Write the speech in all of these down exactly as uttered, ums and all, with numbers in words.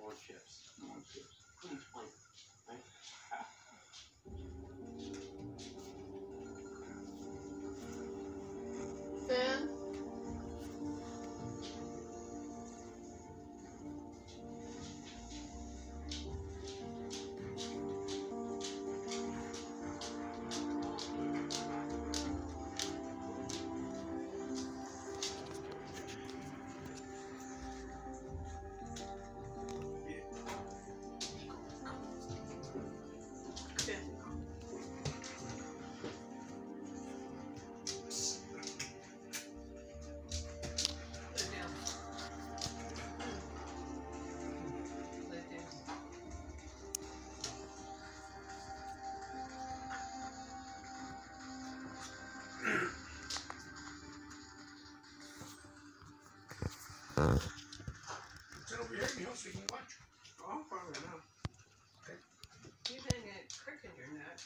more chips. More chips. Clean plate, right? Finn? Sit over here, you know, so you can watch. Oh, I'm fine right now. Okay. You didn't get a crick in your neck.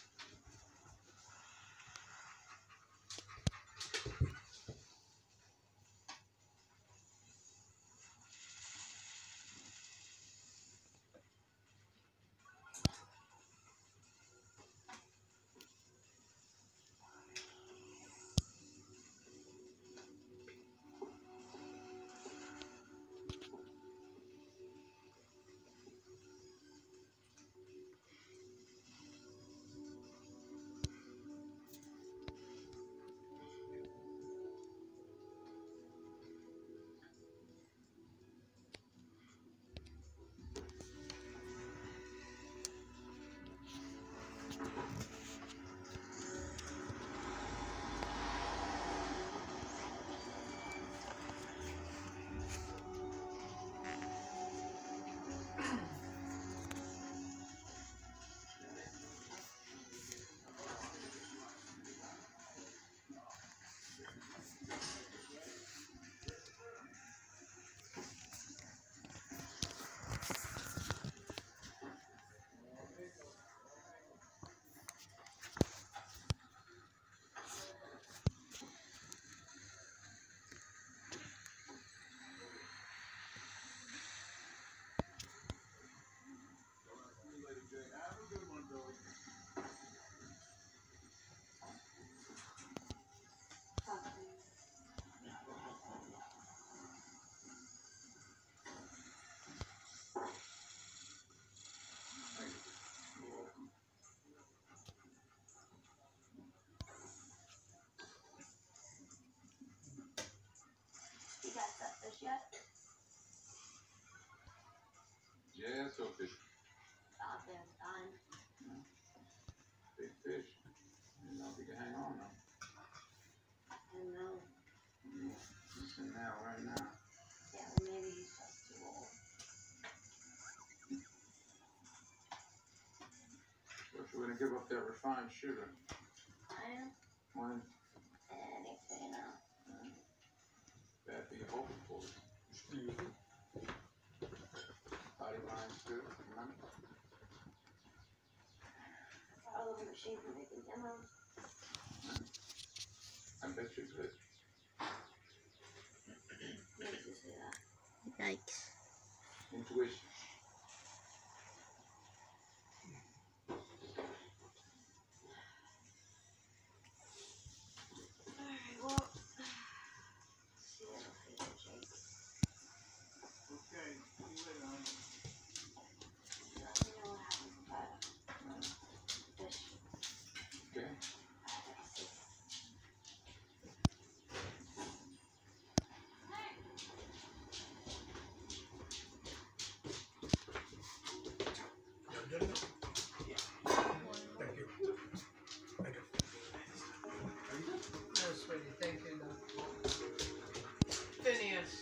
You got that fish yet? Yeah, so fish. Out there, it's done. Big fish. You know if you can hang on though. I don't know. Yeah. Listen now, right now. Yeah, but maybe he's just too old. What you gonna give up that refined sugar? I am. When? Anything, you know. Bad for your vocal cords. Body lines too, remember? Follow the machine for making demos. I bet you could. Makes you say that. Yikes. Intuition. Alright, well. See you later, Jake. Okay, see you later, hon. Let me know what happens with that fish. Okay. Alright, You done it? Yeah. Thank you. Thank you. No, sweetie, thank you, though. Phineas.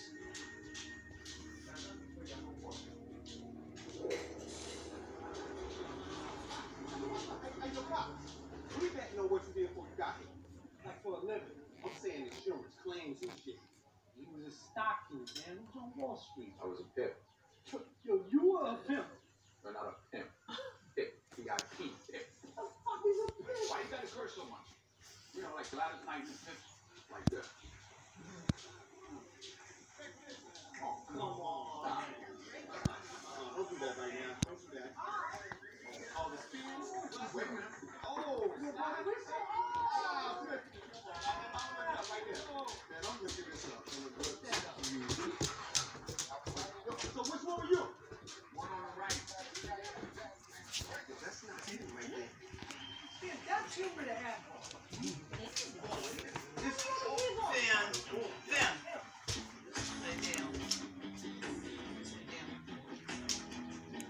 Hey, yo, Pop, we didn't know what you did before you got here. Like for a living. I'm saying insurance, claims, and shit. You was a stockings, man. You was on Wall Street. I was a pip. Yo, you were a pimp. But not a pimp. Pip. P I P. Pip. What the fuck is a pimp? Why you gotta curse so much? You know, like Gladys Knight and pips. Like that. Oh, come on. Stop. Don't do That's not him right there. Yeah, that's Hubert the Admiral. This Finn. Finn. Lay down. Lay down.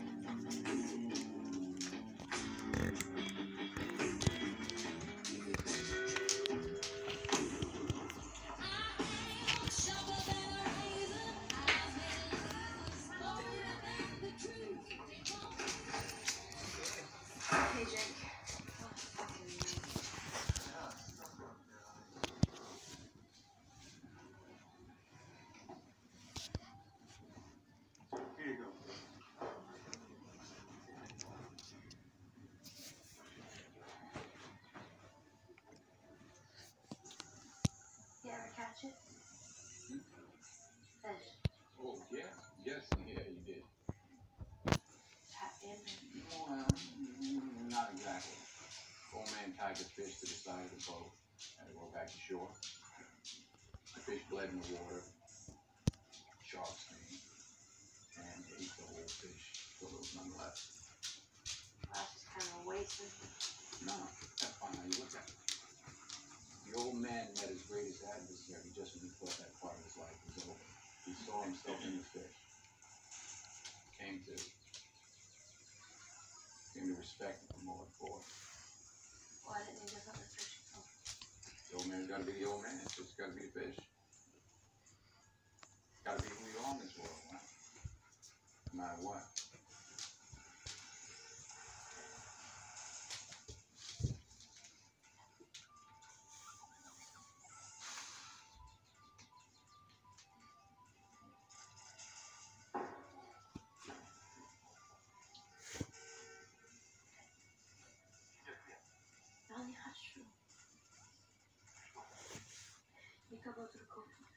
Hey, Jake. Here you go. You ever catch it? Fish. Oh, yeah. Yes, yeah, you did. Happy ending. Well, mm, not exactly. Old man tied the fish to the side of the boat. Had to go back to shore. The fish bled in the water. Sharks came and ate the whole fish till there was none left. That's just kind of wasted. No, that's fine how you look at it. The old man met his greatest adversary just when he thought that part of his life was over. He saw himself in the fish. Came to came to respect him more and more. Why didn't he just let the fish go? The old man's gotta be the old man. It's just gotta be the fish. Gotta be who you are in this world, huh? No matter what. No, that's true. You could go to the coffee.